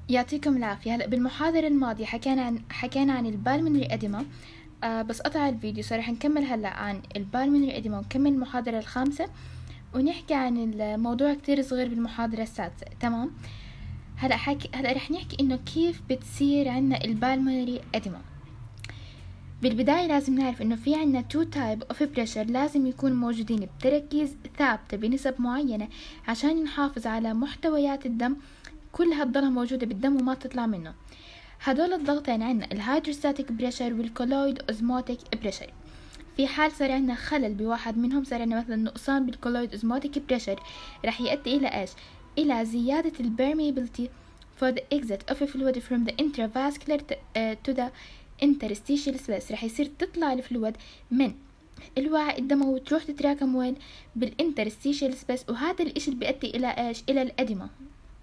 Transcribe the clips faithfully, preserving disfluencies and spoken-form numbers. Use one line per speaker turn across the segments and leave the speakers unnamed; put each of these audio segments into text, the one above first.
يعطيكم العافية. هلأ بالمحاضرة الماضية حكينا عن حكينا عن البالمونري إديما. آه بس قطع الفيديو، صار رح نكمل هلأ عن البالمونري إديما ونكمل المحاضرة الخامسة ونحكي عن الموضوع كتير صغير بالمحاضرة السادسة. تمام. هلأ حكي هلأ رح نحكي إنه كيف بتصير عنا البالمونري إديما. بالبداية لازم نعرف إنه في عنا تو تايب اوف بريشر لازم يكونوا موجودين بتركيز ثابتة بنسب معينة عشان نحافظ على محتويات الدم كلها تضلها موجودة بالدم وما تطلع منه. هدول الضغطين عنا الهيدروستاتيك بريشر والكولويد اوزموتيك بريشر. في حال صار عنا خلل بواحد منهم، صار عنا مثلا نقصان بالكولويد اوزموتيك بريشر، رح يؤدي الى ايش؟ الى زيادة البرميابيلتي for the exit of fluid from the intravascular to the interstitial space. رح يصير تطلع الفلويد من الوعاء الدموي وتروح تتراكم وين؟ بالانترستيشيال سبيس، وهذا الاشي اللي بيؤدي الى ايش؟ الى الاديما.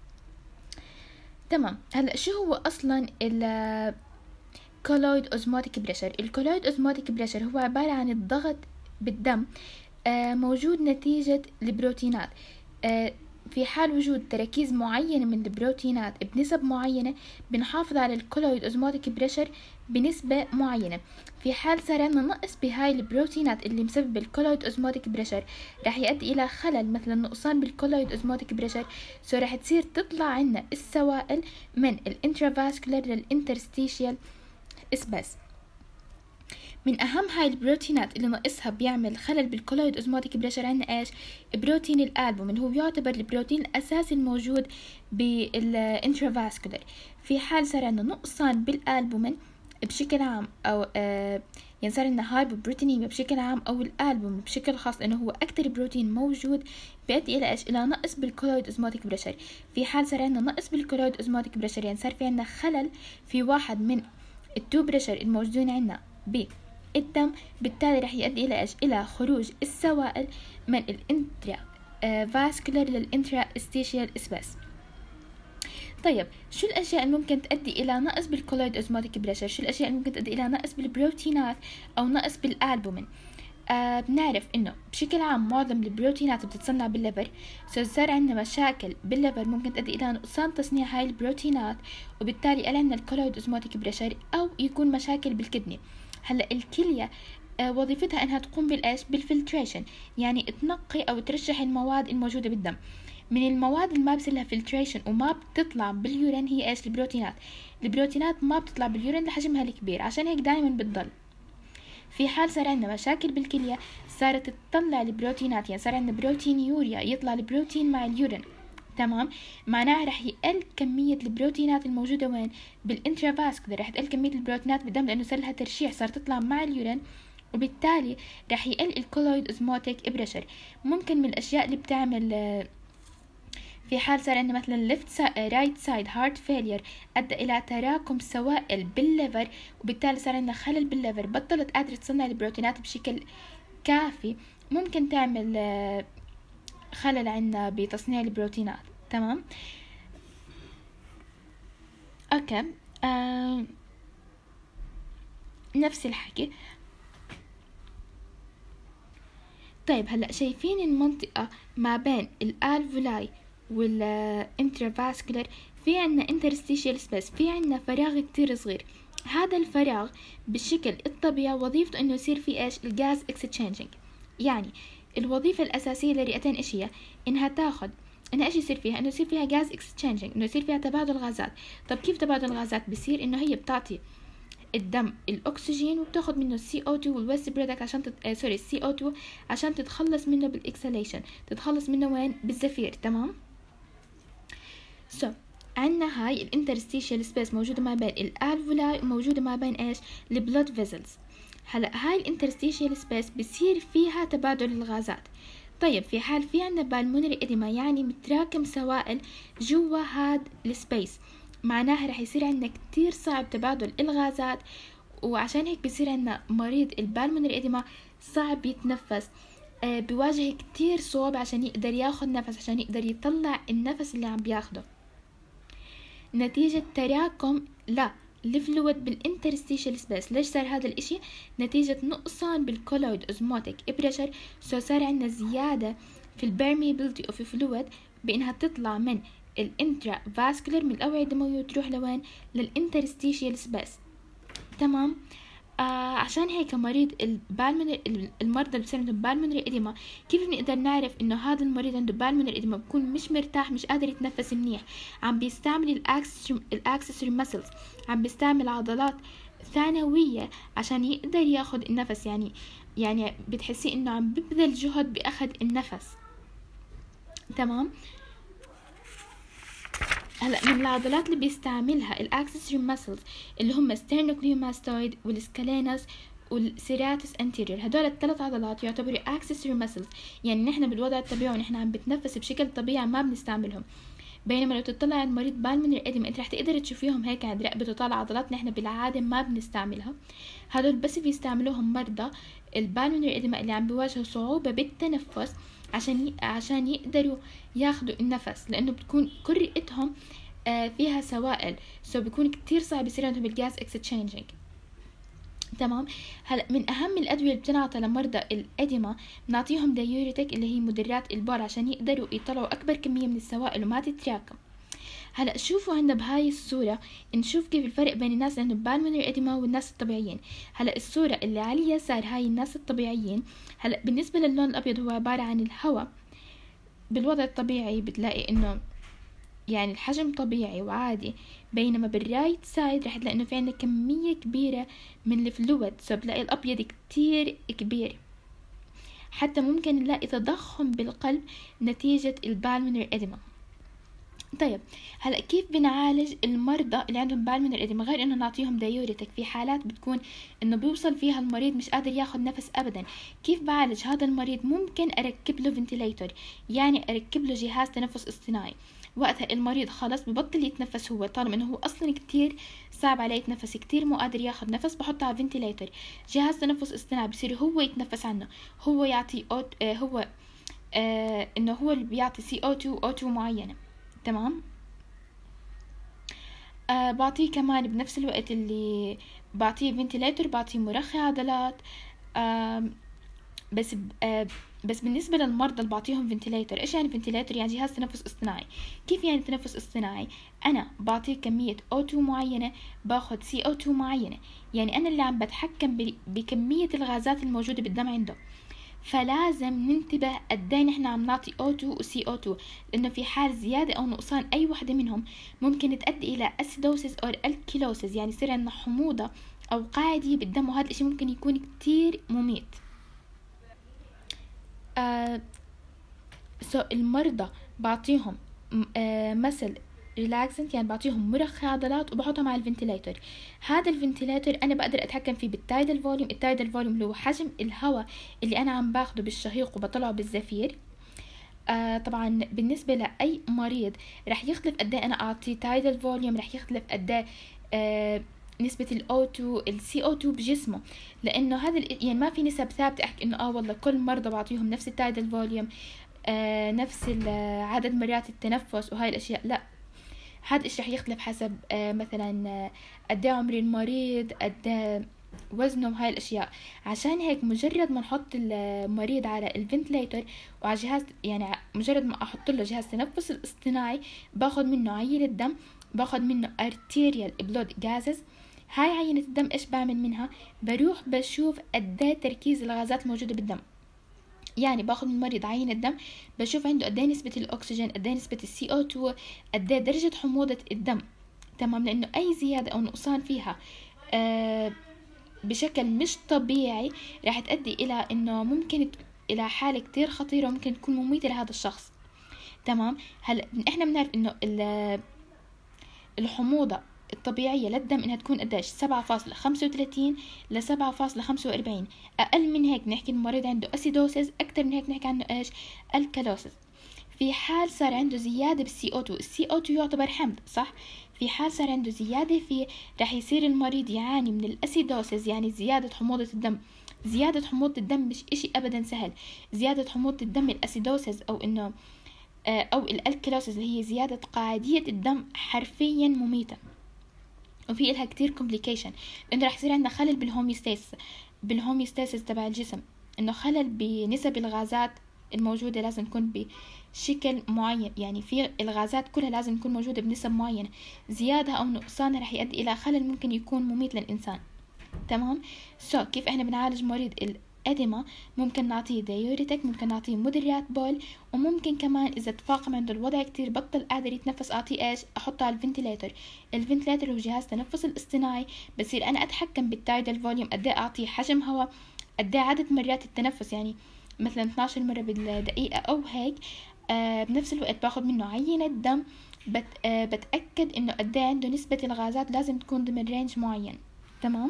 تمام. هلا شو هو اصلا ال كولويد اوزموتيك بريشر؟ الكولويد اوزموتيك بريشر هو عبارة عن الضغط بالدم آه موجود نتيجة البروتينات. آه في حال وجود تركيز معينة من البروتينات بنسب معينة بنحافظ على الكولويد اوزموتيك بريشر بنسبة معينة. في حال صار عندنا نقص بهاي البروتينات اللي مسبب الكولويد اوزموتيك بريشر رح يؤدي الى خلل، مثلا نقصان بالكولويد اوزموتيك بريشر، سو رح تصير تطلع عنا السوائل من الانترافاسكولار للانترستيشيال اسباس. من اهم هاي البروتينات اللي ناقصها بيعمل خلل بالكولويد اوزموتيك بريشر عنا ايش؟ بروتين الالبومين، هو يعتبر البروتين الاساسي الموجود بالانترافاسكولار. في حال صار عندنا نقصان بالالبومين بشكل عام او آه يعني صار عندنا هايبوبروتينيميا بشكل عام او الالبومين بشكل خاص لانه هو اكثر بروتين موجود، بيؤدي الى ايش؟ الى نقص بالكولويد اوزموتيك بريشر. في حال صار عندنا نقص بالكولويد اوزموتيك بريشر يعني صار في عندنا خلل في واحد من التو بريشر الموجودين عندنا بالدم، بالتالي رح يؤدي الى ايش؟ الى خروج السوائل من الانترا فاسكولار للانترا استيشيال سبيس. طيب شو الاشياء اللي ممكن تؤدي الى نقص بالكولويد اوزموتيك بريشر؟ شو الاشياء اللي ممكن تؤدي الى نقص بالبروتينات او نقص بالالبومين؟ آه بنعرف انه بشكل عام معظم البروتينات بتتصنع بالليفر، سو صار عندنا مشاكل بالليفر ممكن تؤدي الى نقصان تصنيع هاي البروتينات وبالتالي قل عندنا الكولويد اوزموتيك بريشر، او يكون مشاكل بالكدني. هلا الكلية آه وظيفتها انها تقوم بالايش؟ بالفلتريشن، يعني تنقي او ترشح المواد الموجودة بالدم. من المواد اللي ما بصير لها فلتريشن وما بتطلع باليورين هي ايش؟ البروتينات. البروتينات ما بتطلع باليورين لحجمها الكبير، عشان هيك دائما بتضل. في حال صار عندنا مشاكل بالكلية صارت تطلع البروتينات، يعني صار عندنا بروتين يوريا، يطلع البروتين مع اليورين، تمام، معناها رح يقل كمية البروتينات الموجودة وين؟ بالانترافاسكولار. رح تقل كمية البروتينات بالدم لأنه صار لها ترشيح، صار تطلع مع اليورين، وبالتالي رح يقل الكولويد اوزموتيك بريشر. ممكن من الأشياء اللي بتعمل في حال صار عندنا مثلا left right side heart failure أدى إلى تراكم سوائل بالليفر، وبالتالي صار عندنا خلل بالليفر، بطلت قادرة تصنع البروتينات بشكل كافي، ممكن تعمل خلل عندنا بتصنيع البروتينات. تمام. اوكي. آه. نفس الحكي. طيب هلا شايفين المنطقة ما بين الالفولاي والانترافاسكولار في عنا انترستيشيال سبيس، في عنا فراغ كتير صغير. هذا الفراغ بالشكل الطبيعي وظيفته انه يصير فيه ايش؟ الجاز اكستشينجينج. يعني الوظيفة الاساسية للرئتين ايش هي؟ انها تاخد انها ايش يصير فيها؟ انه يصير فيها جاز اكستشينجينج، انه يصير فيها تبادل غازات. طب كيف تبادل الغازات بيصير؟ انه هي بتعطي الدم الاكسجين وبتاخد منه السي او تو والويست برودكت عشان تت... آه سوري السي او تو عشان تتخلص منه بالاكسليشن، تتخلص منه وين؟ بالزفير. تمام. سو so, عنا هاي الانترستيشيال سبيس موجودة ما بين الالفولاي وموجودة ما بين ايش؟ البلود فيزلز. هلا هاي الانترستيشيال سبيس بصير فيها تبادل الغازات. طيب في حال في عنا بالمونري اديما يعني متراكم سوائل جوا هاد السبيس، معناها رح يصير عندنا كتير صعب تبادل الغازات، وعشان هيك بيصير عندنا مريض البالمونري اديما صعب يتنفس، آه بيواجه كتير صعوبة عشان يقدر ياخد نفس، عشان يقدر يطلع النفس اللي عم بياخده نتيجة تراكم لا الفلويد بالانترستيشيال سبيس. ليش صار هذا الاشي؟ نتيجة نقصان بالكولويد اوزموتيك بريشر، سو صار عندنا زيادة في البرميابيلتي اوف فلويد بانها تطلع من الانترا فاسكولار من الأوعية الدموية وتروح لوين؟ للانترستيشيال سبيس. تمام. آه عشان هيك مريض البالمونري المرضى اللي بصير عندهم بالمونري إديما، كيف بنقدر نعرف انه هذا المريض عنده بالمونري إديما؟ بكون مش مرتاح، مش قادر يتنفس منيح، عم بيستعمل الاكسسوري ماسلز، عم بيستعمل عضلات ثانوية عشان يقدر ياخد النفس، يعني يعني بتحسي انه عم ببذل جهد باخذ النفس. تمام. هلا من العضلات اللي بيستعملها الاكسسوري ماسلز اللي هم ستيرنوكليوماستويد والسكالينس والسيراتس انتيريور، هدول الثلاث عضلات يعتبروا اكسسوري ماسلز، يعني نحن بالوضع الطبيعي ونحن عم بتنفس بشكل طبيعي ما بنستعملهم. بينما لو تطلع عند مريض بالمونري إديما انت رح تقدر تشوفيهم هيك عند رقبته طالع عضلات نحن بالعاده ما بنستعملها. هدول بس بيستعملوهم مرضى البالمونري إديما اللي عم بيواجهوا صعوبه بالتنفس عشان ي... عشان يقدروا ياخدوا النفس، لانه بتكون كل رئتهم آه فيها سوائل، سو بيكون كتير صعب يصير عندهم الجاز اكستشينجينج. تمام. هلا من اهم الادويه اللي بتنعطى لمرضى الاديما بنعطيهم دايوريتك اللي هي مدرات البول عشان يقدروا يطلعوا اكبر كميه من السوائل وما تتراكم. هلا شوفوا عندنا بهاي الصوره نشوف كيف الفرق بين الناس اللي عندهم بالمونري إديما والناس الطبيعيين. هلا الصوره اللي على اليسار هاي الناس الطبيعيين. هلا بالنسبه للون الابيض هو عباره عن الهواء، بالوضع الطبيعي بتلاقي انه يعني الحجم طبيعي وعادي، بينما بالرايت سايد رح تلاقي انه في عندنا كمية كبيرة من الفلويد، سو بتلاقي الابيض كتير كبير، حتى ممكن نلاقي تضخم بالقلب نتيجة البالمونري إديما. طيب هلا كيف بنعالج المرضى اللي عندهم بالمونري إديما غير انه نعطيهم دايوريتك؟ في حالات بتكون انه بيوصل فيها المريض مش قادر ياخد نفس ابدا. كيف بعالج هذا المريض؟ ممكن اركب له فنتيليتور، يعني اركب له جهاز تنفس اصطناعي. وقتها المريض خلص ببطل يتنفس هو، طالما انه هو اصلا كتير صعب عليه يتنفس، كتير مو قادر ياخد نفس، بحطه على فنتيليتور جهاز تنفس اصطناعي، بصير هو يتنفس عنه، هو يعطي أوت... آه هو آه انه هو اللي بيعطي سي او تو او تو معينه. تمام. آه بعطيه كمان بنفس الوقت اللي بعطيه فنتيليتور بعطيه مرخي عضلات. آه بس آه بس بالنسبة للمرضى اللي بعطيهم فنتيليتور، ايش يعني فنتيليتور؟ يعني جهاز تنفس اصطناعي. كيف يعني تنفس اصطناعي؟ انا بعطيه كمية او تو معينة، باخد سي او تو معينة، يعني انا اللي عم بتحكم بكمية الغازات الموجودة بالدم عنده. فلازم ننتبه قديه نحن عم نعطي او تو و سي او تو، لانه في حال زيادة او نقصان اي وحدة منهم ممكن تؤدي الى اسيدوسيس او الكيلوسيس، يعني يصير عندنا حموضة او قاعدية بالدم، وهذا الاشي ممكن يكون كتير مميت. آه سو المرضى بعطيهم آه مثل ريلاكسنت، يعني بعطيهم مرخي عضلات وبحطهم على الفنتيليتور. هذا الفنتيليتور انا بقدر اتحكم فيه بالتايدال فوليوم. التايدال فوليوم اللي هو حجم الهواء اللي انا عم باخده بالشهيق وبطلعه بالزفير. آه طبعا بالنسبه لاي مريض رح يختلف قد ايه انا اعطي تايدال فوليوم، رح يختلف قد ايه آه نسبة ال أو تو ال سي أو تو بجسمه، لأنه هذا يعني ما في نسب ثابتة أحكي إنه آه والله كل مرضى بعطيهم نفس التايدال فوليوم، آه نفس عدد مرات التنفس وهاي الأشياء، لا، هذا الشيء رح يختلف حسب آه مثلا آه قد ايه عمر المريض، قد ايه وزنه وهاي الأشياء. عشان هيك مجرد ما نحط المريض على الفنتليتر وعلى جهاز، يعني مجرد ما أحط له جهاز تنفس الاصطناعي باخد منه عينة دم، باخد منه arterial blood gases. هاي عينة الدم ايش بعمل منها؟ بروح بشوف قد ايه تركيز الغازات الموجودة بالدم، يعني باخد من المريض عينة دم بشوف عنده قد ايه نسبة الاكسجين، قد ايه نسبة السي او تو، قد ايه درجة حموضة الدم. تمام. لانه اي زيادة او نقصان فيها آه بشكل مش طبيعي راح تؤدي الى انه ممكن الى حالة كتير خطيرة وممكن تكون مميتة لهذا الشخص. تمام. هلا احنا بنعرف انه الحموضة الطبيعية للدم انها تكون قديش؟ سبعة فاصلة خمسة وثلاثين ل سبعة فاصلة خمسة وأربعين. اقل من هيك نحكي المريض عنده اسيدوسيس، اكتر من هيك نحكي عنه ايش؟ الكالوسيس. في حال صار عنده زيادة بالسي او تو، السي او تو يعتبر حمض صح؟ في حال صار عنده زيادة فيه رح يصير المريض يعاني من الاسيدوسيس، يعني زيادة حموضة الدم. زيادة حموضة الدم مش اشي ابدا سهل. زيادة حموضة الدم الاسيدوسيس او انه او الالكالوسيس اللي هي زيادة قاعدية الدم حرفيا مميتة، وفي إلها كتير complication، لأنه رح يصير عندنا خلل بالهوميوستاسيس بالهوميوستاسيس تبع الجسم، إنه خلل بنسب الغازات الموجودة لازم تكون شكل معين، يعني في الغازات كلها لازم تكون موجودة بنسب معينة، زيادة أو نقصانها رح يؤدي إلى خلل ممكن يكون مميت للإنسان. تمام. سو so, كيف إحنا بنعالج مريض الأديما؟ ممكن نعطيه دايوريتك، ممكن نعطيه مدرات بول، وممكن كمان إذا تفاقم عنده الوضع كتير بطل قادر يتنفس أعطيه إيش؟ أحطه على الفنتيلاتور. الفنتيلاتور هو جهاز تنفس الاصطناعي، بصير أنا أتحكم بالتايدال فوليوم، قد إيه أعطيه حجم هواء، قد إيه عدد مرات التنفس، يعني مثلا اثناشر مرة بالدقيقة أو هيك. آه بنفس الوقت باخد منه عينة دم، بت آه بتأكد إنه قد إيه عنده نسبة الغازات لازم تكون ضمن رينج معين. تمام.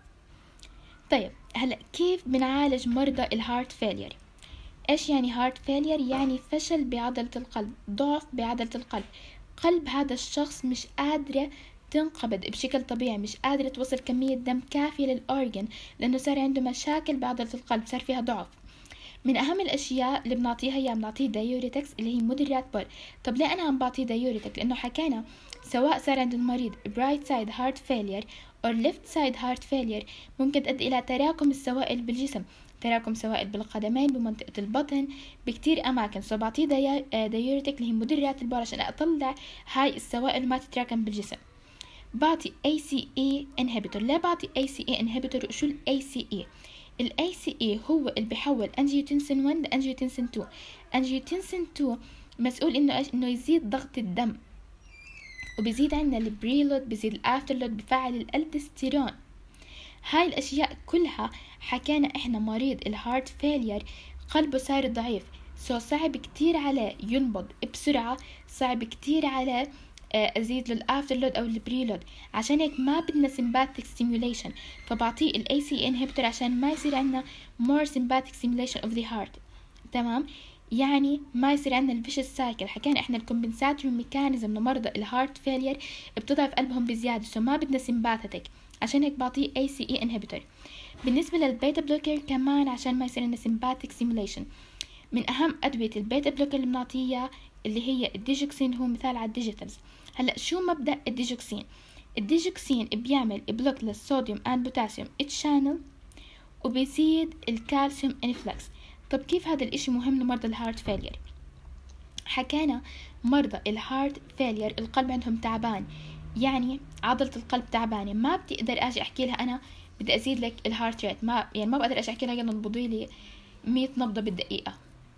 طيب هلا كيف بنعالج مرضى الهارت فيلير؟ ايش يعني هارت فيلير؟ يعني فشل بعضلة القلب، ضعف بعضلة القلب، قلب هذا الشخص مش قادرة تنقبض بشكل طبيعي، مش قادرة توصل كمية دم كافية للأورجن، لأنه صار عنده مشاكل بعضلة القلب، صار فيها ضعف. من أهم الأشياء اللي بنعطيها هي بنعطيه دايوريتكس اللي هي مدرات بول. طب ليه أنا عم بعطيه دايوريتك؟ لأنه حكينا سواء صار عند المريض right side heart failure أو left side heart failure ممكن تؤدي إلى تراكم السوائل بالجسم، تراكم سوائل بالقدمين، بمنطقة البطن، بكتير أماكن. سو بعطيه دايوريتك اللي هي مدرات البول عشان أطلع هاي السوائل وما تتراكم بالجسم. بعطي إيه سي إيه inhibitor. ليه بعطي إيه سي إيه inhibitor؟ وشو ال إيه سي إيه؟ ال إيه سي إيه هو اللي بيحول أنجيوتنسين واحد لأنجيوتنسين اثنين. أنجيوتنسين اثنين مسؤول إنه إيش؟ إنه يزيد ضغط الدم، وبيزيد عنا البريلود، بيزيد الأفترلود، بفعل الألدستيرون. هاي الأشياء كلها حكينا إحنا مريض الهارت فيلير قلبه صار ضعيف، سو صعب كتير عليه ينبض بسرعة، صعب كتير عليه ازيد له الافترلود او البريلود. عشان هيك ما بدنا sympathetic stimulation، فبعطيه ال إيه سي إيه inhibitor عشان ما يصير عنا more sympathetic stimulation of the heart. تمام. يعني ما يصير عندنا الفيشس سايكل. حكينا احنا الكومبنساتوري ميكانيزم لمرضى الهارت فيلير بتضعف قلبهم بزياده، سو ما بدنا sympathetic، عشان هيك بعطيه إيه سي إيه inhibitor. بالنسبه للبيتا بلوكر كمان عشان ما يصير عندنا sympathetic stimulation، من اهم ادويه البيتا بلوكر اللي بنعطيها اللي هي الديجوكسين، هو مثال على الديجيتالز. هلا شو مبدا الديجوكسين؟ الديجوكسين بيعمل بلوك للصوديوم اند بوتاسيوم تشانل، وبيزيد الكالسيوم انفلكس. طب كيف هذا الاشي مهم لمرضى الهارت فيلير؟ حكينا مرضى الهارت فيلير القلب عندهم تعبان، يعني عضلة القلب تعبانة، ما بتقدر اجي احكي لها انا بدي ازيد لك الهارت ريت، ما يعني ما بقدر اجي احكي لها يلا انبضي لي مية نبضة بالدقيقة.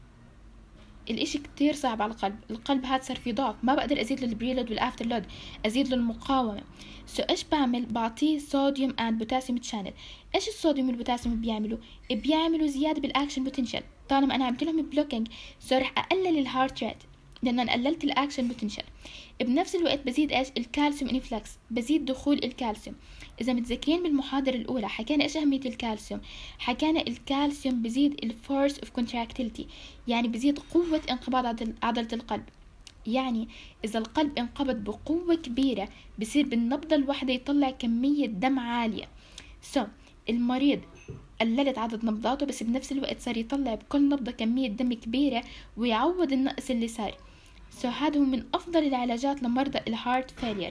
الاشي كتير صعب على القلب، القلب هاد صار فيه ضعف، ما بقدر ازيد له البريلود والافتر لود، ازيد له المقاومة. سو ايش بعمل؟ بعطيه صوديوم اند بوتاسيوم تشانل. ايش الصوديوم والبوتاسيوم بيعملوا؟ بيعملوا زيادة بالاكشن بوتنشال. طالما انا عملت لهم بلوكينج سو رح اقلل الهارت ريت لان انا قللت الاكشن بوتنشال. بنفس الوقت بزيد ايش؟ الكالسيوم انفلكس، بزيد دخول الكالسيوم. اذا متذكرين بالمحاضرة الاولى حكينا ايش اهمية الكالسيوم؟ حكينا الكالسيوم بزيد الفورس اوف كونتراكتيليتي، يعني بزيد قوة انقباض عضلة القلب. يعني اذا القلب انقبض بقوة كبيرة بصير بالنبضة الواحدة يطلع كمية دم عالية. سو so, المريض قللت عدد نبضاته بس بنفس الوقت صار يطلع بكل نبضة كمية دم كبيرة ويعوض النقص اللي صار. سو so, هذا هو من افضل العلاجات لمرضى الهارت فيلير.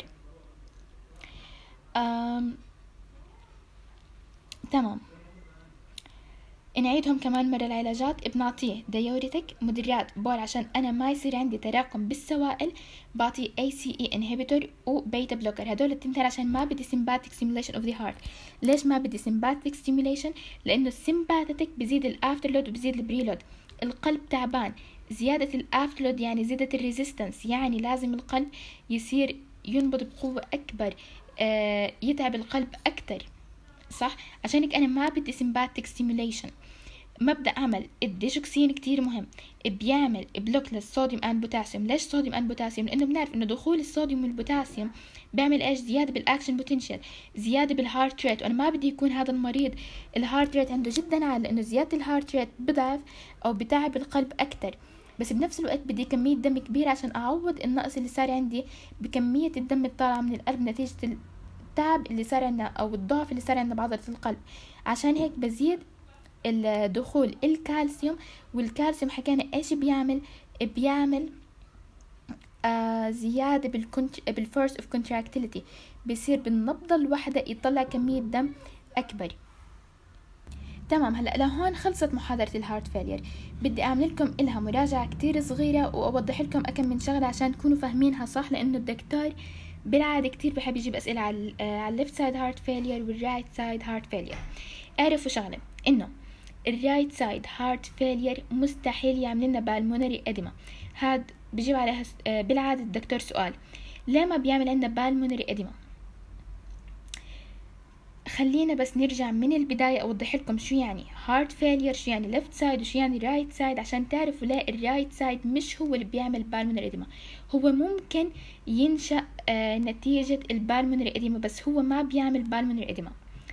أم... تمام. نعيدهم كمان مرة العلاجات. بنعطيه دايوريتك مدرات بول عشان أنا ما يصير عندي تراكم بالسوائل، بعطيه إيه سي إيه inhibitor وبيتا بلوكر، هدول التنتين عشان ما بدي sympathetic stimulation of the heart. ليش ما بدي sympathetic stimulation؟ لأنه السيمباثيك بزيد الأفترلود وبزيد البريلود. القلب تعبان، زيادة الأفترلود يعني زيادة الريزيستنس، يعني لازم القلب يصير ينبض بقوة أكبر، آه يتعب القلب أكتر، صح؟ عشان هيك أنا ما بدي sympathetic stimulation. مبدأ عمل الديجوكسين كتير مهم، بيعمل بلوك للصوديوم اند بوتاسيوم. ليش صوديوم اند بوتاسيوم؟ لانه بنعرف انه دخول الصوديوم والبوتاسيوم بيعمل ايش؟ زياده بالاكشن بوتنشال، زياده بالهارت ريت، وانا ما بدي يكون هذا المريض الهارت ريت عنده جدا عالي، لانه زياده الهارت ريت بضعف او بتعب القلب اكتر، بس بنفس الوقت بدي كميه دم كبيره عشان اعوض النقص اللي صار عندي بكميه الدم الطالعه من القلب نتيجه التعب اللي صار عندنا او الضعف اللي صار عندنا بعضله القلب. عشان هيك بزيد الدخول الكالسيوم. والكالسيوم حكينا ايش بيعمل؟ بيعمل آه زيادة بالكونت بالفورس اوف كونتراكتيليتي، بيصير بالنبضة الواحدة يطلع كمية دم اكبر. تمام. هلا لهون خلصت محاضرة الهارت فيلير. بدي اعمل لكم إلها مراجعة كتير صغيرة واوضح لكم اكم من شغلة عشان تكونوا فاهمينها صح، لانه الدكتور بالعادة كتير بحب يجيب اسئلة على على الليفت سايد هارت فيلير والرايت سايد هارت فيلير. اعرفوا شغلة، انه الرايت سايد هارت فيلير مستحيل يعمل لنا بالمونري اديما. هاد بجيب عليها بالعادة الدكتور سؤال، ليه ما بيعمل عندنا بالمونري اديما؟ خلينا بس نرجع من البداية أوضح لكم شو يعني هارت فيلير، شو يعني ليفت سايد وشو يعني رايت سايد، عشان تعرفوا لا الرايت سايد مش هو اللي بيعمل بالمونري إديما. هو ممكن ينشأ آه نتيجة البالمونري إديما، بس هو ما بيعمل بالمونري إديما.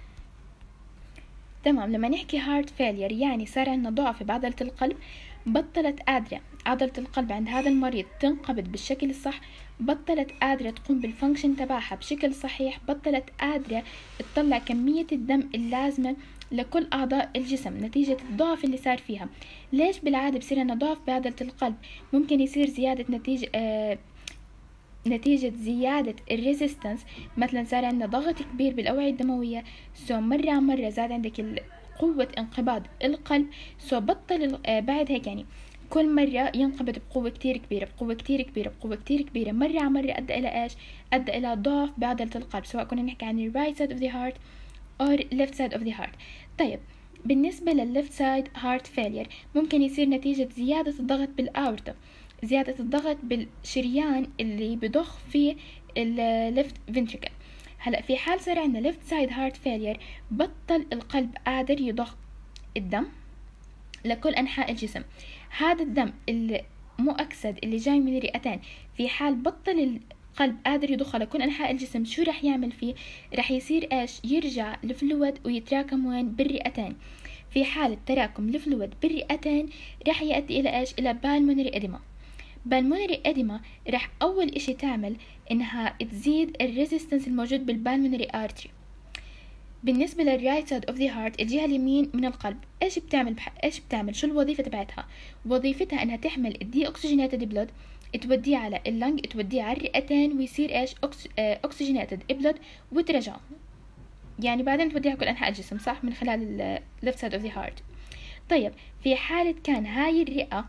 تمام. لما نحكي هارت فيلير يعني صار عندنا ضعف بعضلة القلب، بطلت قادرة عضلة القلب عند هذا المريض تنقبض بالشكل الصح، بطلت قادرة تقوم بالفانكشن تبعها بشكل صحيح، بطلت قادرة تطلع كمية الدم اللازمة لكل أعضاء الجسم نتيجة الضعف اللي صار فيها. ليش بالعادة بصير عنا ضعف بعضلة القلب؟ ممكن يصير زيادة نتيجة آه نتيجة زيادة الريزيستنس، مثلا صار عندنا ضغط كبير بالأوعية الدموية، سو مرة عن مرة زاد عندك قوة انقباض القلب، سو بطل آه بعد هيك يعني كل مرة ينقبض بقوة كتير كبيرة بقوة كتير كبيرة بقوة كتير كبيرة، مرة عن مرة أدى إلى إيش؟ أدى إلى ضعف بعضلة القلب، سواء كنا نحكي عن right side of the heart or left side of the heart. طيب بالنسبة لل left side heart failure ممكن يصير نتيجة زيادة الضغط بالأورطة، زيادة الضغط بالشريان اللي بضخ فيه ال left ventricle. هلأ في حال صار عندنا left side heart failure بطل القلب قادر يضخ الدم لكل أنحاء الجسم. هذا الدم المؤكسد اللي جاي من الرئتين في حال بطل القلب قادر يضخه لكل أنحاء الجسم، شو رح يعمل فيه؟ رح يصير إيش؟ يرجع الفلويد ويتراكم وين؟ بالرئتين. في حالة تراكم الفلويد بالرئتين رح يؤدي إلى إيش؟ إلى بالمونري إديما. بالمونري إديما رح أول إشي تعمل إنها تزيد الريزيستنس الموجود بالبالمونري آرتري. بالنسبة للرايت سايد اوف ذا هارت الجهة اليمين من القلب، ايش بتعمل بح... ايش بتعمل شو الوظيفة تبعتها؟ وظيفتها انها تحمل الدي اوكسجينيتد بلود، توديه على اللنج، توديه على الرئتين، ويصير ايش؟ أكس... اوكسجينيتد بلود وترجعه، يعني بعدين توديه على كل انحاء الجسم صح، من خلال الليفت سايد اوف ذا هارت. طيب في حالة كان هاي الرئة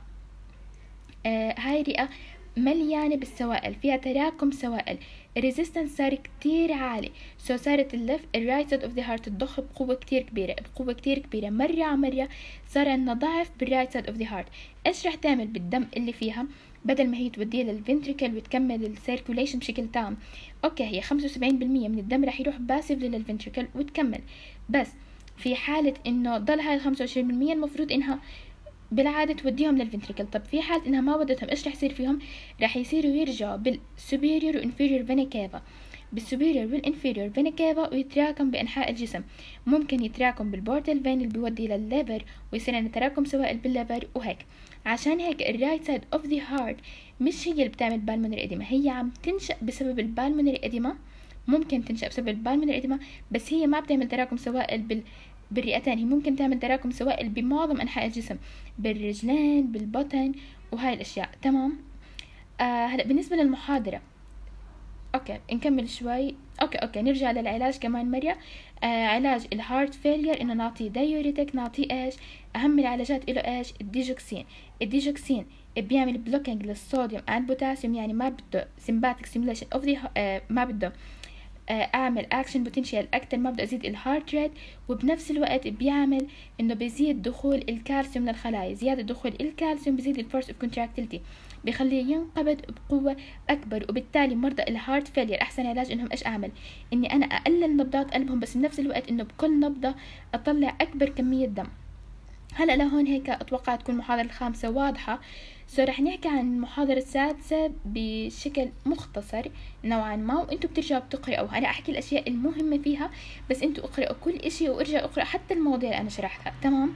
آه هاي الرئة مليانة بالسوائل، فيها تراكم سوائل، الريزيستنس صار كتير عالي، سو صارت اللف الرايت سايد اوف ذا هارت تضخ بقوة كتير كبيرة بقوة كتير كبيرة مرة على مرة، صار عندنا ضعف بالرايت سايد اوف ذا هارت. ايش رح تعمل بالدم اللي فيها؟ بدل ما هي توديه للفنتريكل وتكمل السيركوليشن بشكل تام، اوكي هي خمسة وسبعين بالمية من الدم رح يروح باسف للفنتريكل وتكمل، بس في حالة انه ضل هاي خمسة وعشرين بالمية المفروض انها بالعادة توديهم للفنتريكل. طب في حالة انها ما ودتهم ايش رح يصير فيهم؟ رح يصيروا يرجعوا بالسوبيريور وانفيريور فينا كيفا، بالسوبيريور والانفيريور فينا كيفا، ويتراكم بانحاء الجسم. ممكن يتراكم بالبورتال فين اللي بيودي للليفر ويصير عندنا تراكم سوائل بالليفر وهيك. عشان هيك الرايت سايد اوف ذا هارت مش هي اللي بتعمل بالمونري اديما، هي عم تنشأ بسبب البالمونري اديما، ممكن تنشأ بسبب البالمونري اديما، بس هي ما بتعمل تراكم سوائل بال بالرئتين، هي ممكن تعمل تراكم سوائل بمعظم انحاء الجسم، بالرجلين بالبطن وهاي الاشياء. تمام. آه هلا بالنسبه للمحاضره اوكي نكمل شوي. اوكي اوكي نرجع للعلاج كمان مره. آه علاج الهارت فيلير انه نعطيه دايوريتك، نعطيه ايش؟ اهم العلاجات له ايش؟ الديجوكسين. الديجوكسين بيعمل بلوكينج للصوديوم اند بوتاسيوم، يعني ما بده سمباتيك ستيميوليشن اوف ذا ما بده اعمل اكشن بوتنشال اكتر، ما بدي ازيد الهارت ريت، وبنفس الوقت بيعمل انه بيزيد دخول الكالسيوم للخلايا. زياده دخول الكالسيوم بيزيد الفورس اوف كونتراكتيليتي، بيخليه ينقبض بقوه اكبر، وبالتالي مرضى الهارت فيلير احسن علاج انهم ايش اعمل؟ اني انا اقلل نبضات قلبهم، بس بنفس الوقت انه بكل نبضه اطلع اكبر كميه دم. هلا لهون هيك اتوقع تكون المحاضره الخامسه واضحه. سو رح نحكي عن المحاضرة السادسة بشكل مختصر نوعا ما، وانتو بترجعوا بتقرأوا. انا احكي الاشياء المهمة فيها، بس انتو اقرأوا كل اشي وارجعوا اقرأوا حتى المواضيع اللي انا شرحتها. تمام.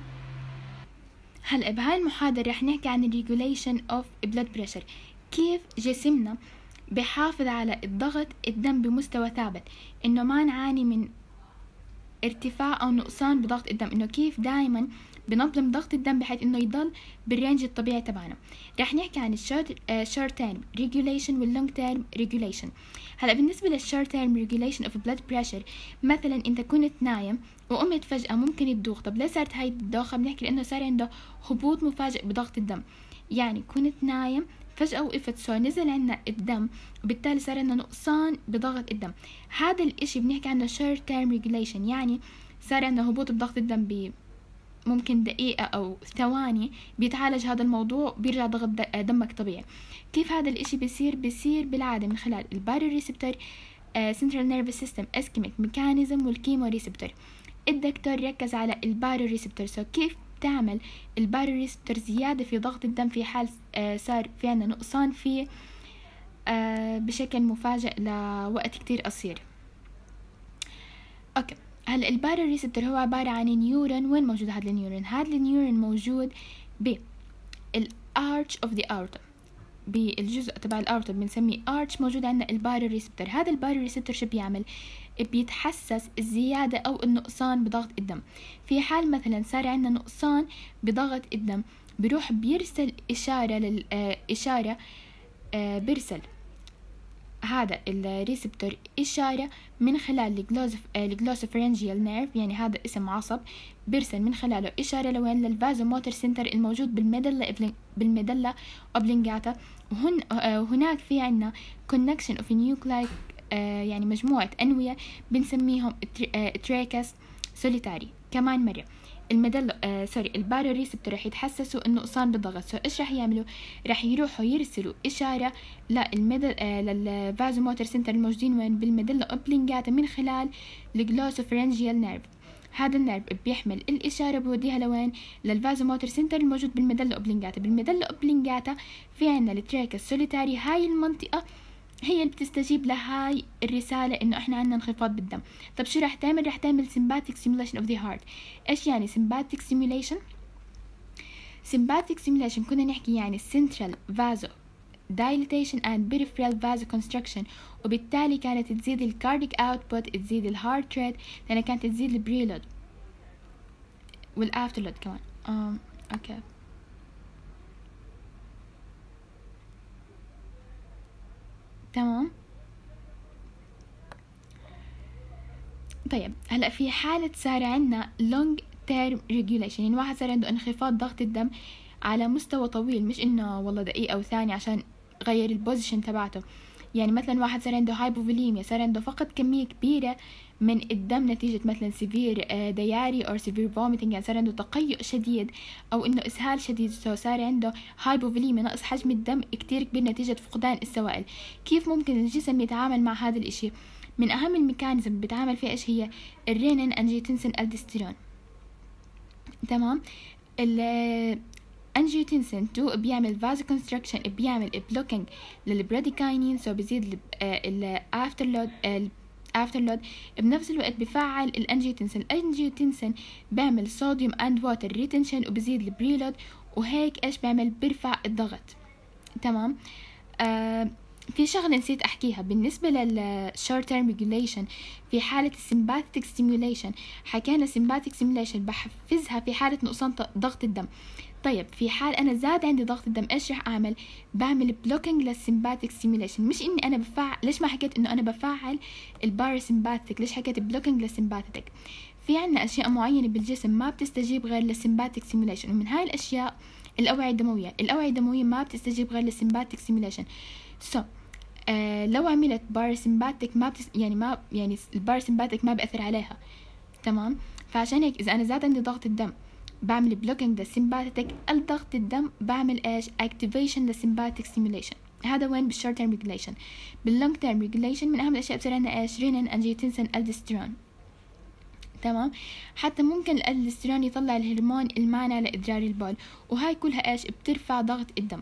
هلا بهاي المحاضرة رح نحكي عن regulation of blood pressure، كيف جسمنا بحافظ على الضغط الدم بمستوى ثابت، انه ما نعاني من ارتفاع او نقصان بضغط الدم، انه كيف دائما بنظم ضغط الدم بحيث انه يضل بالرينج الطبيعي تبعنا. رح نحكي عن الشورت شورت تيرم ريجوليشن واللونج تيرم ريجوليشن. هلا بالنسبه للشورت تيرم ريجوليشن اوف بلاد بريشر، مثلا انت كنت نايم وقمت فجاه ممكن تدوخ. طب ليه صارت هاي الدوخه؟ بنحكي لانه صار عنده هبوط مفاجئ بضغط الدم. يعني كنت نايم فجأة وقفت، سو نزل عنا الدم وبالتالي صار عنا نقصان بضغط الدم. هذا الاشي بنحكي عنه short term regulation، يعني صار عنا هبوط بضغط الدم ب ممكن دقيقة أو ثواني، بيتعالج هذا الموضوع بيرجع ضغط دمك طبيعي. كيف هذا الاشي بيصير؟ بيصير بالعادة من خلال البارو ريسبتور سنترال نيرفس سيستم اسكيميك ميكانيزم والكيمو ريسبتور. الدكتور ركز على البارو ريسبتور. سو كيف تعمل البارو ريسبتور زيادة في ضغط الدم في حال آه صار في عنا نقصان فيه آه بشكل مفاجئ لوقت كتير قصير. اوكي، هلا البارو ريسبتور هو عبارة عن نيورون. وين موجود هذا النيورون؟ هذا النيورون موجود بالارش اوف ذا اورتا، بالجزء تبع الاورتا بنسميه ارش، موجود عندنا البارو ريسبتور. هذا البارو ريسبتور شو بيعمل؟ بيتحسس الزيادة أو النقصان بضغط الدم. في حال مثلا صار عندنا نقصان بضغط الدم، بيروح بيرسل إشارة للإشارة آه بيرسل هذا الريسبتور إشارة من خلال الجلوسوفرنجيال نيرف، يعني هذا اسم عصب، بيرسل من خلاله إشارة لوين؟ للفازو موتور سنتر الموجود بالميدلا بالميدلا أوبلينجاتا. وهن هناك في عنا connection of nuclei آه يعني مجموعة أنوية بنسميهم تريكس سوليتاري. كمان مرة الميدلا آه سوري البارو ريسبتور رح يتحسسوا النقصان بالضغط. سو إيش رح يعملوا؟ رح يروحوا يرسلوا إشارة للميدل آه للفازو موتور سنتر الموجودين وين؟ بالميدلا أوبلينجاتا من خلال الجلوسوفرنجيال نيرف. هذا النيرف بيحمل الإشارة بوديها لوين؟ للفازو موتور سنتر الموجود بالميدلا أوبلينجاتا. بالميدلا أوبلينجاتا في عنا التريكس سوليتاري، هاي المنطقة هي اللي بتستجيب لهاي الرسالة إنه إحنا عنا انخفاض بالدم. طب شو رح تعمل؟ رح تعمل sympathetic stimulation of the heart. إيش يعني sympathetic stimulation؟ sympathetic stimulation كنا نحكي يعني central vaso dilatation and peripheral vasoconstriction، وبالتالي كانت تزيد ال cardiac output، تزيد ال heart rate، لأنها كانت تزيد ال preload وال afterload كمان. أم أوكي تمام. طيب هلا في حالة صار عنا long term regulation، يعني واحد صار عنده انخفاض ضغط الدم على مستوى طويل، مش انه والله دقيقة او ثانية عشان غير البوزيشن تبعته. يعني مثلا واحد صار عنده هايبوفوليميا، صار عنده فقد كمية كبيرة من الدم نتيجة مثلا سيفير دياري او سيفير فوميتنج، يعني صار عنده تقيؤ شديد او انه اسهال شديد. سو صار عنده هايبوفوليميا، نقص حجم الدم كتير كبير نتيجة فقدان السوائل. كيف ممكن الجسم يتعامل مع هذا الاشي؟ من اهم الميكانيزم اللي بتعامل فيها ايش هي؟ الرينين انجيوتنسين الدستيرون. تمام. الانجيوتنسين اثنين بيعمل فازو كونستراكشن، بيعمل بلوكينج للبراديكاينين، سو بيزيد الافترلود افترلود. بنفس الوقت بفعل الانجيوتنسين. الانجيوتنسين بيعمل صوديوم اند ووتر ريتنشن وبزيد البريلود، وهيك ايش بيعمل؟ بيرفع الضغط. تمام. آه في شغلة نسيت أحكيها بالنسبة للshort term regulation. في حالة sympathetic stimulation حكينا sympathetic stimulation بحفزها في حالة نقصان ضغط الدم. طيب في حال أنا زاد عندي ضغط الدم إيش رح أعمل؟ بعمل blocking للsympathetic stimulation. مش إني أنا بفعل، ليش ما حكيت إنه أنا بفعل الباراسمباثيك؟ ليش حكيت blocking للsympathetic؟ في عنا أشياء معينة بالجسم ما بتستجيب غير للsympathetic stimulation، ومن هاي الأشياء الأوعية الدموية. الأوعية الدموية ما بتستجيب غير للsympathetic stimulation. so آه لو عملت باراسمباتيك ما بتس... يعني ما يعني الباراسمباتيك ما بأثر عليها. تمام. فعشان هيك إذا أنا زاد عندي ضغط الدم بعمل بلوكينج للسمباتيك الضغط الدم، بعمل إيش؟ أكتيفيشن للسمباتيك ستيميوليشن. هذا وين؟ بالشورت تيرم ريجوليشن. باللونج تيرم ريجوليشن من أهم الأشياء بصير عندنا إيش؟ رينين أنجيوتنسين الدستيرون. تمام. حتى ممكن الالدستيرون يطلع الهرمون المانع لإدرار البول، وهاي كلها إيش؟ بترفع ضغط الدم.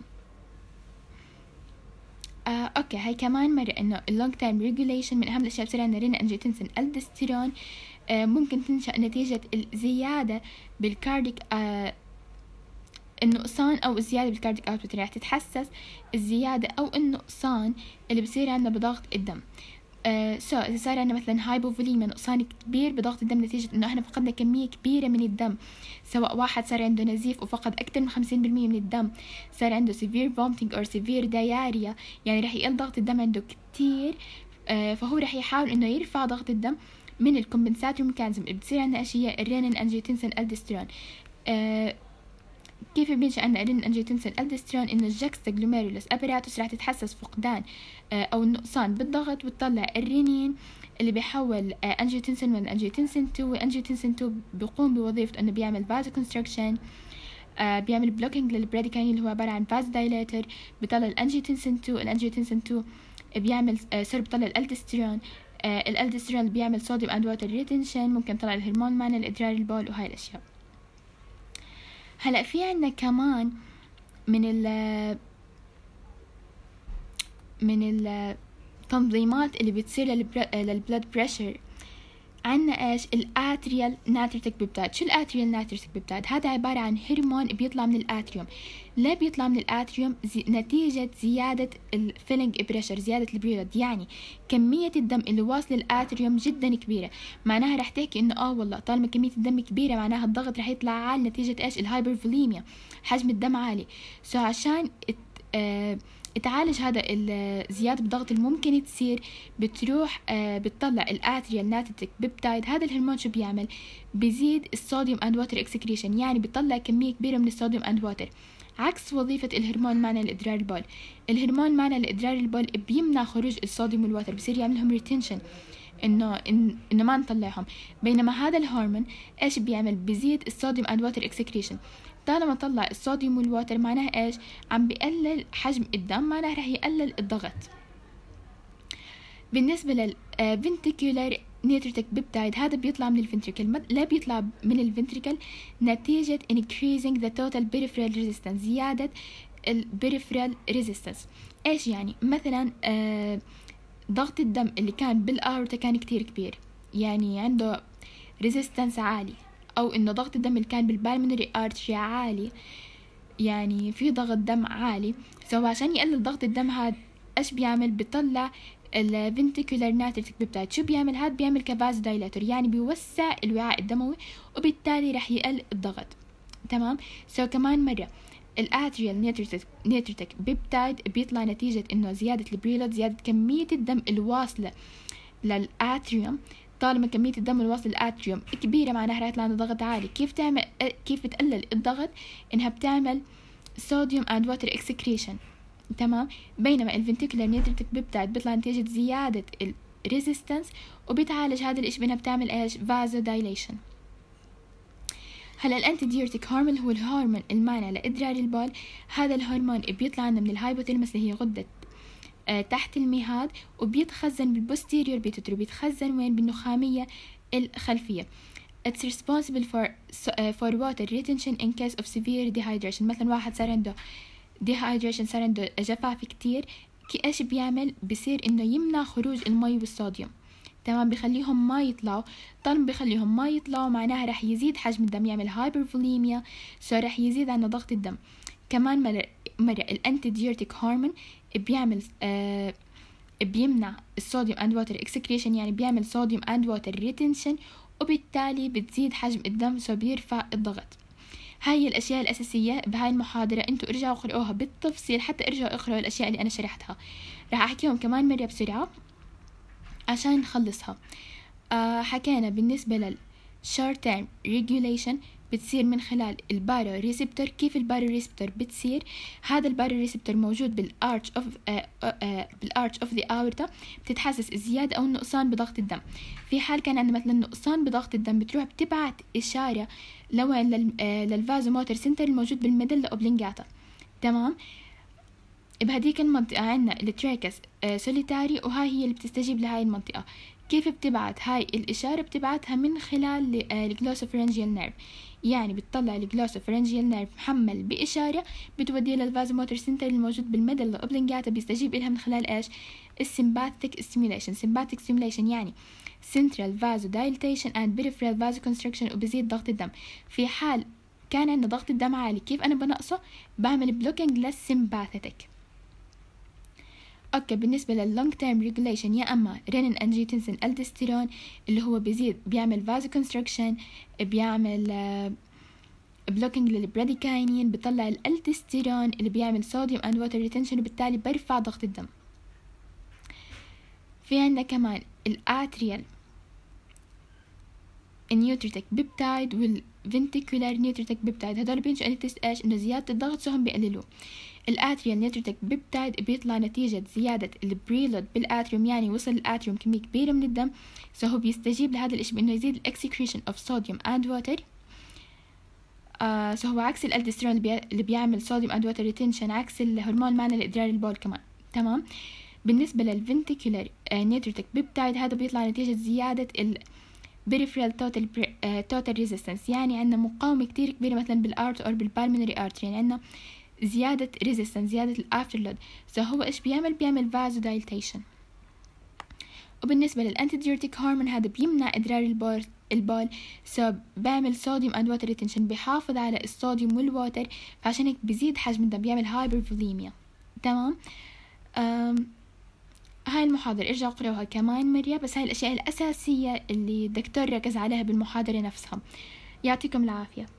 آه، اوكي هاي كمان مرة انه اللونج تايم ريجوليشن من اهم الاشياء بصير عندنا رينا انجيوتنسين الدستيرون. آه ممكن تنشأ نتيجة الزيادة بالكارديك آه النقصان او الزيادة بالكارديك اوتبوت، يعني تتحسس الزيادة او النقصان اللي بصير عندنا بضغط الدم. آه سو إذا صار عندنا مثلا هايبوفوليميا، نقصان كبير بضغط الدم نتيجة إنه إحنا فقدنا كمية كبيرة من الدم، سواء واحد صار عنده نزيف وفقد أكثر من خمسين بالمية من الدم، صار عنده severe vomiting أو severe diarrhea، يعني رح يقل ضغط الدم عنده كتير. آه فهو رح يحاول إنه يرفع ضغط الدم من الكومبنساتوري ميكانيزم اللي بتصير عندنا أشياء الرينين أنجيوتنسين الدسترون. آه كيف بينشأ عنا الرينين أنجيوتنسين الدسترون؟ إنه الجكستا جلوميرولوس أبراتوس راح تتحسس فقدان آه أو النقصان بالضغط، وتطلع الرينين اللي بيحول آه أنجيوتنسين من أنجيوتنسين اثنين، والأنجيوتنسين اثنين بيقوم بوظيفته إنه بيعمل فازو كونستركشن، آه بيعمل بلوكينج للبراديكاين اللي هو عبارة عن فاز دايليتر، بيطلع الأنجيوتنسين اثنين. الأنجيوتنسين اثنين بيعمل آه سوري بيطلع الألدسترون، آه الألدسترون بيعمل صوديوم أند ووتر ريتنشن، ممكن يطلع الهرمون معنا الإدرار البول وهاي الأشياء. هلا في عنا كمان من ال من التنظيمات اللي بتصير للبلد بريشر، عنا ايش؟ الاتريال ناتريتك بيبتايد. شو الاتريال ناتريتك بيبتايد؟ هذا عبارة عن هرمون بيطلع من الاتريوم. ليه بيطلع من الاتريوم؟ زي نتيجة زيادة الفيلنج بريشر، زيادة البريود، يعني كمية الدم اللي واصل الاتريوم جدا كبيرة، معناها رح تحكي انه اه والله طالما كمية الدم كبيرة معناها الضغط رح يطلع عالي نتيجة ايش؟ الهايبرفوليميا، حجم الدم عالي. سو عشان ات آه تعالج هذا الزيادة بالضغط الممكن تصير، بتروح آه بتطلع الاتريال ناتريتك بيبتايد. هذا الهرمون شو بيعمل؟ بيزيد الصوديوم اند ووتر اكسكريشن، يعني بيطلع كمية كبيرة من الصوديوم اند ووتر، عكس وظيفة الهرمون معنا الادرار البول. الهرمون معنا الادرار البول بيمنع خروج الصوديوم والووتر، بصير يعملهم ريتنشن، انه إن انه ما نطلعهم. بينما هذا الهرمون ايش بيعمل؟ بيزيد الصوديوم اند ووتر اكسكريشن. طالما طلع الصوديوم والووتر معناها ايش؟ عم بيقلل حجم الدم، معناها رح يقلل الضغط. بالنسبة للفنتيكولار نيتريتك بيبتايد، هذا بيطلع من الفنتريكل. لا بيطلع من الفنتريكل نتيجة increasing the total peripheral resistance، زيادة البريفرال resistance. ايش يعني؟ مثلا آه ضغط الدم اللي كان بالأورطة كان كتير كبير، يعني عنده resistance عالي، او انه ضغط الدم اللي كان بالبالمونري ارتري عالي، يعني في ضغط دم عالي. سو عشان يقلل ضغط الدم هذا ايش بيعمل؟ بيطلع الفنتيكولار ناتريتك بيبتايد. شو بيعمل هذا؟ بيعمل كفاز دايلاتور، يعني بيوسع الوعاء الدموي وبالتالي رح يقل الضغط. تمام. سو كمان مرة الاتريال نيتريتك نيتريتك بيبتايد بيطلع نتيجة انه زيادة البريلود، زيادة كمية الدم الواصلة للاتريوم. طالما كمية الدم الواصل للاتريوم كبيرة معناها رح يطلع عندها ضغط عالي. كيف تعمل كيف بتقلل الضغط؟ انها بتعمل صوديوم اند ووتر اكسكريشن. تمام. بينما الفنتيكولار نيتريتك بيبتايد بيطلع نتيجة زيادة الريزيستنس، وبتعالج هذا الاشي بانها بتعمل ايش؟ فازو دايليشن. هلا الانتي ديورتيك هرمون هو الهرمون المانع لادرار البول. هذا الهرمون بيطلع عنا من الهايبوثالاموس اللي هي غدة آه تحت المهاد، وبيتخزن بالبوستيريور بيتوتري، بيتخزن وين؟ بالنخامية الخلفية. It's responsible for uh, for water retention in case of severe dehydration. مثلا واحد صار عنده dehydration، صار عنده جفاف كتير، كي ايش بيعمل؟ بصير انه يمنع خروج المي والصوديوم. تمام. بخليهم ما يطلعوا. طالما بخليهم ما يطلعوا معناها رح يزيد حجم الدم، يعمل هايبرفوليميا، سو رح يزيد عنا ضغط الدم. كمان مرة, مرة الانتي ديورتيك هرمون بيعمل آه بيمنع الصوديوم اند ووتر اكسكريشن، يعني بيعمل صوديوم اند ووتر ريتنشن، وبالتالي بتزيد حجم الدم، سو بيرفع الضغط. هاي الاشياء الاساسيه بهاي المحاضره، انتوا ارجعوا اقرأوها بالتفصيل، حتى ارجعوا اقرأوا الاشياء اللي انا شرحتها. راح احكيهم كمان مره بسرعه عشان نخلصها. آه حكينا بالنسبه للشورت تيرم ريجوليشن بتصير من خلال البارو ريسبتور. كيف البارو ريسبتور بتصير؟ هذا البارو ريسبتور موجود بالارش اوف بالارش اوف ذا اورتا، بتتحسس الزياده او النقصان بضغط الدم. في حال كان عندنا مثلا نقصان بضغط الدم، بتروح بتبعت اشاره لوين؟ للفازو موتور سنتر الموجود بالميدلا اوبلينجاتا. تمام. بهديك المنطقه عندنا التراكس سوليتاري، وهاي هي اللي بتستجيب لهاي المنطقه. كيف بتبعت هاي الإشارة؟ بتبعتها من خلال الجلوسوفرنجيال نيرف، يعني بتطلع الجلوسوفرنجيال نيرف محمل بإشارة بتوديه للفازوموتور سنتر الموجود بالميدلا اوبلينجاتا، بيستجيب إلها من خلال إيش؟ السمباثيك ستيميوليشن. سمباثيك ستيميوليشن يعني central vasodilatation and peripheral vasoconstriction، وبزيد ضغط الدم. في حال كان عندنا ضغط الدم عالي، كيف أنا بنقصه؟ بعمل بلوكينج للسمباثيك. اوكي بالنسبه لللونج تيرم ريجوليشن يا اما رينين انجيوتنسين الدستيرون اللي هو بيزيد بيعمل فازو كونستركشن، بيعمل بلوكينج للبراديكاينين، بيطلع الالتستيرون اللي بيعمل صوديوم اند ووتر ريتنشن وبالتالي بيرفع ضغط الدم. في عندنا كمان الاتريال النيوتريتك بيبتايد والفنتيكولار نيوتريتك بيبتايد، هدول بينشأوا نتيجة ايش؟ انه زيادة الضغط سهم بيقللوه. الاتريال نيوتريتك بيبتايد بيطلع نتيجة زيادة البريلود بالاتريوم، يعني وصل الاتريوم كمية كبيرة من الدم، سو بيستجيب لهذا الاشي بانه يزيد الاكسكريشن اوف صوديوم اند ووتر. آه سو هو عكس الالدسترون اللي, بي... اللي بيعمل صوديوم اند ووتر ريتنشن، عكس الهرمون معنا لادرار البول كمان. تمام. بالنسبة للفنتيكولار نيوتريتك بيبتايد هذا بيطلع نتيجة زيادة ال peripheral total uh, total resistance، يعني عندنا مقاومة كتير كبيرة مثلا بالارت أو بالبالمونري artery، يعني عندنا زيادة resistance، زيادة الافterload. سو هو إيش بيعمل؟ بيعمل vasodilatation. وبالنسبة للأنتيديوريتيك هرمون هذا بيمنع إدرار البول البول سو بيعمل صوديوم اند ووتر ريتنشن، بيحافظ على الصوديوم والووتر، فعشان هيك بيزيد حجم الدم، بيعمل هايبرفوليميا. تمام. أم هاي المحاضرة ارجعوا اقرأوها كمان مرة، بس هاي الأشياء الأساسية اللي الدكتور ركز عليها بالمحاضرة نفسها. يعطيكم العافية.